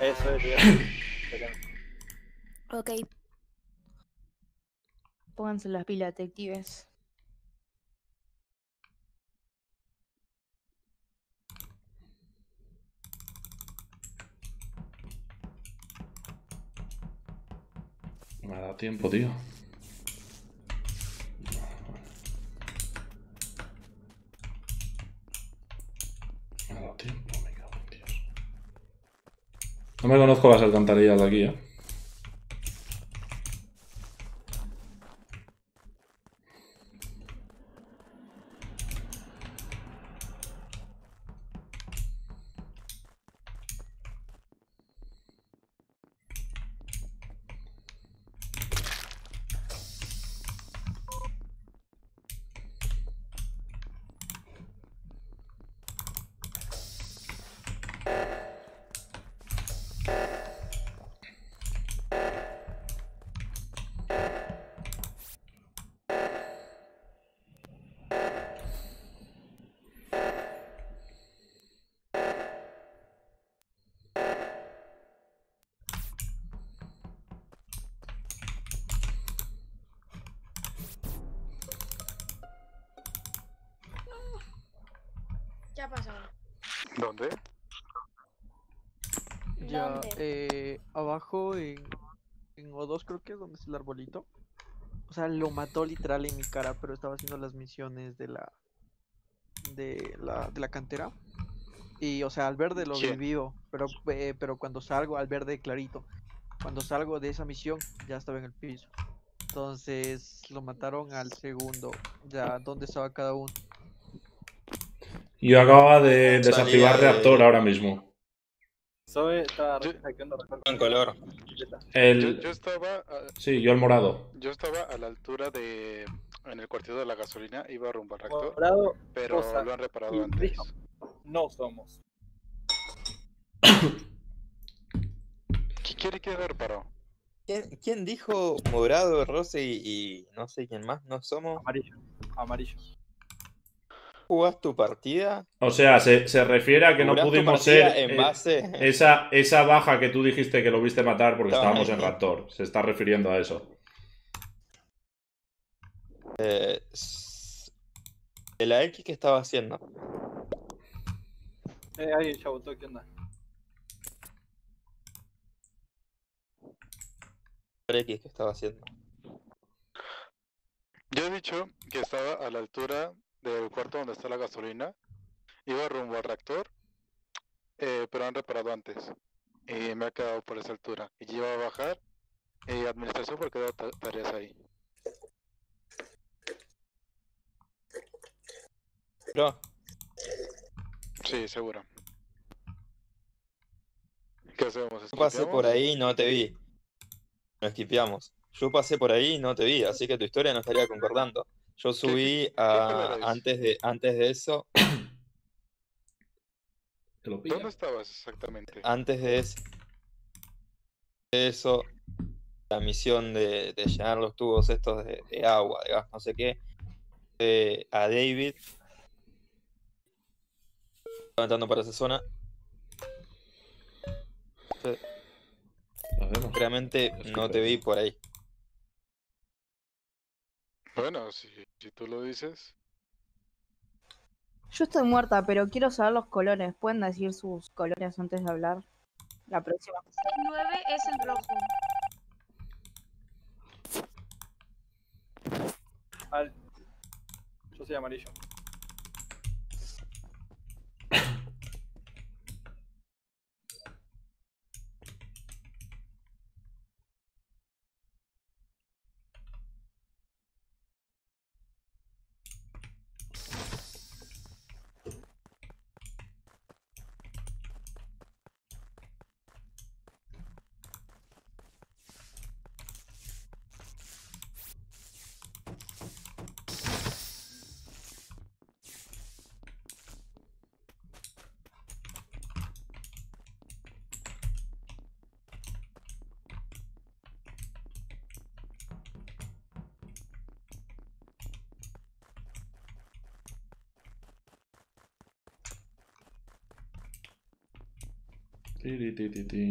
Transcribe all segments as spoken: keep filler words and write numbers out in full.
Eso es, ya. Ok. Pónganse las pilas, detectives. No me ha dado tiempo, tío. Me ha dado tiempo, me cago en Dios. No me conozco las alcantarillas de aquí, ¿eh? ¿Qué ha pasado? ¿Dónde? Ya, ¿Dónde? eh, abajo en, en O dos creo que es donde es el arbolito. O sea, lo mató literal en mi cara, pero estaba haciendo las misiones de la de la, de la cantera. Y, o sea, al verde lo vi ¿Quién? vivo, pero, eh, pero cuando salgo, al verde clarito. Cuando salgo de esa misión, ya estaba en el piso. Entonces, lo mataron al segundo. Ya, ¿dónde estaba cada uno? Yo acababa de Salía desactivar reactor de... ahora mismo. Zoe está Yo- hackeando recuerdo. En color. Yo, El... yo estaba... a- Sí, yo el morado. yo estaba a la altura de... En el cuartito de la gasolina, iba rumbo al reactor, Morado, pero Cosa lo han reparado y antes. Brillo no somos. ¿Qué quiere que lo reparó? ¿Quién, quién dijo morado, rosa y, y no sé quién más? ¿No somos? Amarillo. Amarillo. ¿Jugás tu partida? O sea, se, se refiere a que no ¿Jurás tu pudimos partida ser en eh, base? esa, esa baja que tú dijiste que lo viste matar porque Estaba estábamos en ahí. reactor. Se está refiriendo a eso. Eh, s- ¿de la X qué estaba haciendo? Eh, ahí ya votó, ¿qué onda? ¿La X qué estaba haciendo? Yo he dicho que estaba a la altura del cuarto donde está la gasolina, iba rumbo al reactor, eh, pero han reparado antes. Y me ha quedado por esa altura. Y yo iba a bajar, y administración porque he dado ta- tareas ahí. Bro, Sí, seguro. ¿Qué hacemos? yo pasé por ¿Esquipeamos? ahí y no te vi. Nos esquipeamos. Yo pasé por ahí y no te vi, así que tu historia no estaría concordando. Yo ¿Qué, subí qué, qué a... color es? antes de, antes de eso, Te lo ¿Dónde pillan. estabas exactamente? antes de eso, de eso, la misión de, de llenar los tubos estos de, de agua, de gas, no sé qué, eh, a David, estaba entrando para esa zona. Eh, A ver, no. Realmente Es que no te vi por ahí. Bueno, si, si tú lo dices. Yo estoy muerta, pero quiero saber los colores. ¿Pueden decir sus colores antes de hablar? La próxima. El nueve es el rojo. Al... Yo soy amarillo. Tiritititi.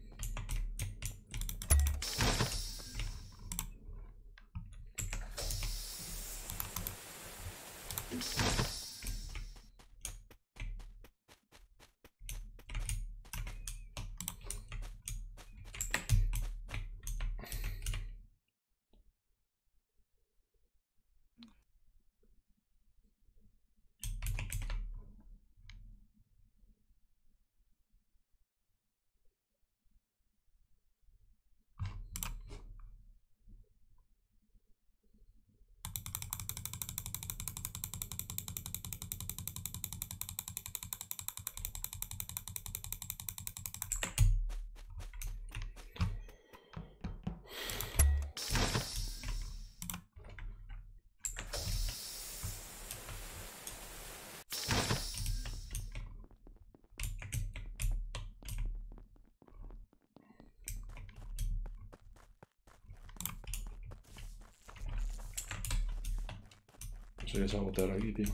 Soy esa botella aquí, tío.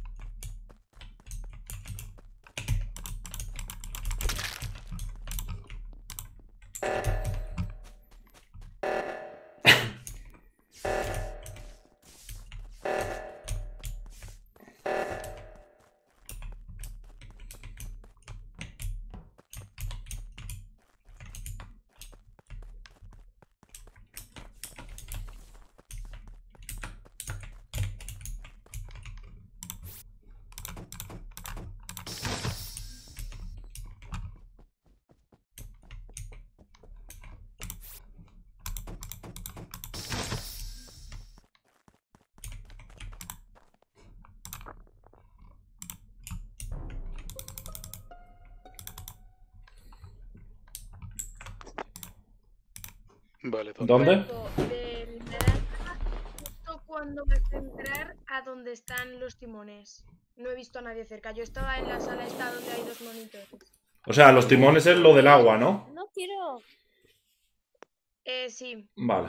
Vale, ¿Dónde? Cuando del naranja, justo cuando vas a entrar a donde están los timones. No he visto a nadie cerca. Yo estaba en la sala esta donde hay los monitores. O sea, los timones es lo del agua, ¿no? No quiero. Eh, sí. Vale.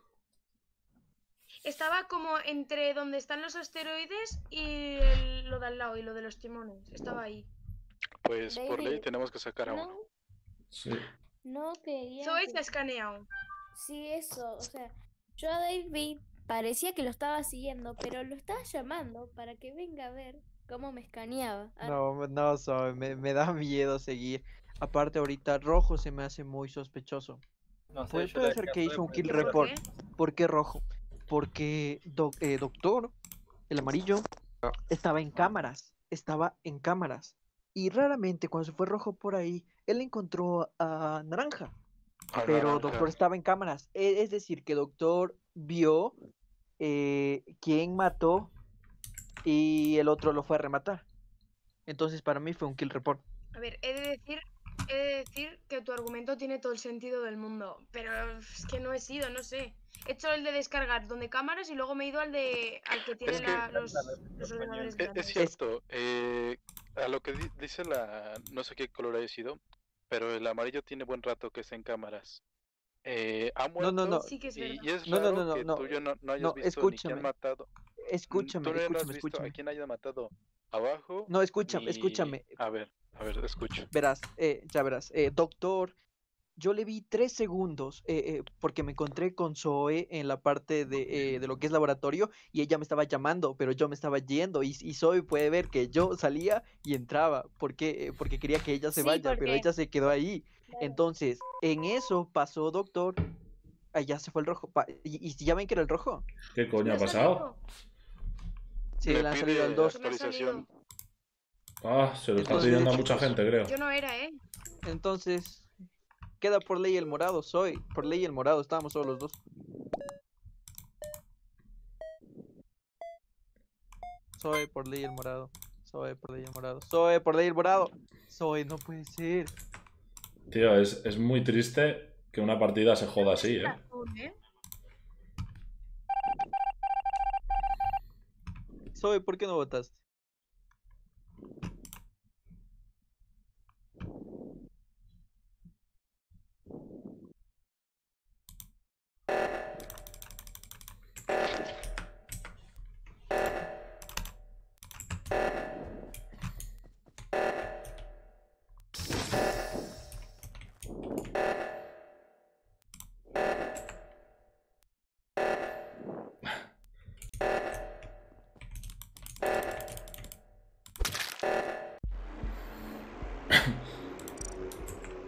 Estaba como entre donde están los asteroides y el- lo de al lado y lo de los timones. Estaba ahí. Pues por ley David, tenemos que sacar a uno. No, Sí. no quería. Zoe que- se ha escaneado. Sí, eso. O sea, yo a David parecía que lo estaba siguiendo, pero lo estaba llamando para que venga a ver cómo me escaneaba. Ah, No, no, Zoe, me, me da miedo seguir. Aparte, ahorita rojo se me hace muy sospechoso. No sé, Puede, yo puede le ser dejé a que Zoe hizo un por kill eso. ¿Por report. qué? ¿Por qué rojo? Porque doc- eh, doctor, el amarillo, estaba en cámaras. Estaba en cámaras. Y raramente cuando se fue rojo por ahí, él encontró a naranja. A Pero naranja. doctor estaba en cámaras. E- Es decir, que doctor vio eh, quién mató y el otro lo fue a rematar. Entonces para mí fue un kill report. A ver, he de decir, he de decir que tu argumento tiene todo el sentido del mundo, pero es que no he sido, no sé. He hecho el de descargar donde cámaras y luego me he ido al de al que tiene Es que- la- los, los ordenadores Es, grandes. es cierto, eh, a lo que di- dice la, no sé qué color haya sido, pero el amarillo tiene buen rato que está en cámaras. Eh, ha No, muerto no, no. Sí que es y, verdad. y es No, no, raro no, no, que no. tú ya no, no hayas No, visto ni escúchame. quién matado. Escúchame, Tú no has escúchame, visto escúchame. a quién haya matado abajo. No, escúchame, ni- escúchame. A ver, a ver, escucho. Verás, eh, ya verás. Eh, doctor, yo le vi tres segundos eh, eh, porque me encontré con Zoe en la parte de, eh, de lo que es laboratorio y ella me estaba llamando, pero yo me estaba yendo y, y Zoe puede ver que yo salía y entraba porque, eh, porque quería que ella se Sí, vaya, pero porque- ella se quedó ahí. claro. Entonces, en eso pasó doctor. Allá se fue el rojo. pa- ¿Y, y si ya ven que era el rojo? ¿Qué coño Me ha ha pasado? salido, Sí, Me le han pide salido al dos. me ha actualización. salido. Ah, se lo está Entonces, pidiendo a mucha chicos, gente, creo. Yo no era, ¿eh? Entonces, queda por ley el morado, soy. Por ley el morado, estábamos solo los dos. Soy por ley el morado. Soy por ley el morado. Soy por ley el morado. Soy, no puede ser. Tío, es, es muy triste que una partida se joda así, ¿eh? Azul, ¿eh? Soy, ¿por qué no votaste?